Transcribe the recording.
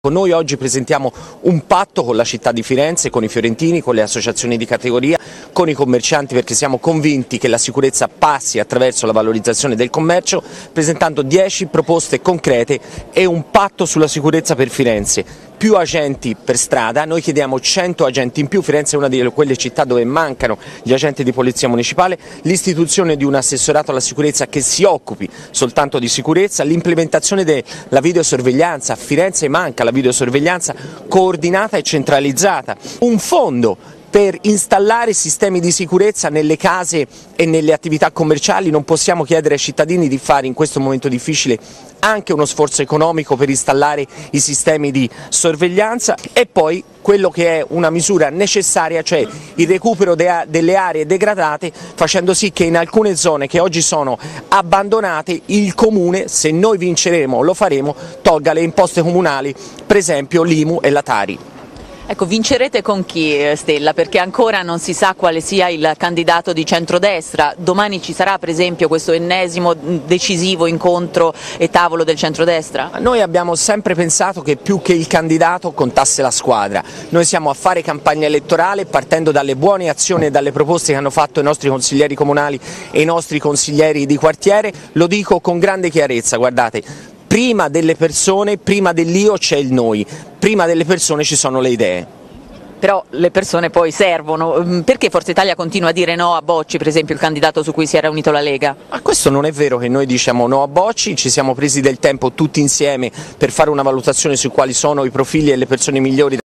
Noi oggi presentiamo un patto con la città di Firenze, con i fiorentini, con le associazioni di categoria, con i commercianti, perché siamo convinti che la sicurezza passi attraverso la valorizzazione del commercio, presentando 10 proposte concrete e un patto sulla sicurezza per Firenze. Più agenti per strada, noi chiediamo 100 agenti in più, Firenze è una di quelle città dove mancano gli agenti di polizia municipale, l'istituzione di un assessorato alla sicurezza che si occupi soltanto di sicurezza, l'implementazione della videosorveglianza. A Firenze manca la videosorveglianza coordinata e centralizzata, un fondo per installare sistemi di sicurezza nelle case e nelle attività commerciali. Non possiamo chiedere ai cittadini di fare in questo momento difficile anche uno sforzo economico per installare i sistemi di sorveglianza, e poi quello che è una misura necessaria, cioè il recupero delle aree degradate, facendo sì che in alcune zone che oggi sono abbandonate il Comune, se noi vinceremo lo faremo, tolga le imposte comunali, per esempio l'IMU e la Tari. Ecco, vincerete con chi, Stella? Perché ancora non si sa quale sia il candidato di centrodestra. Domani ci sarà per esempio questo ennesimo decisivo incontro e tavolo del centrodestra? Noi abbiamo sempre pensato che più che il candidato contasse la squadra. Noi siamo a fare campagna elettorale partendo dalle buone azioni e dalle proposte che hanno fatto i nostri consiglieri comunali e i nostri consiglieri di quartiere. Lo dico con grande chiarezza, guardate. Prima delle persone, prima dell'io c'è il noi, prima delle persone ci sono le idee. Però le persone poi servono. Perché Forza Italia continua a dire no a Bocci, per esempio il candidato su cui si era unito la Lega? Ma questo non è vero che noi diciamo no a Bocci, ci siamo presi del tempo tutti insieme per fare una valutazione su quali sono i profili e le persone migliori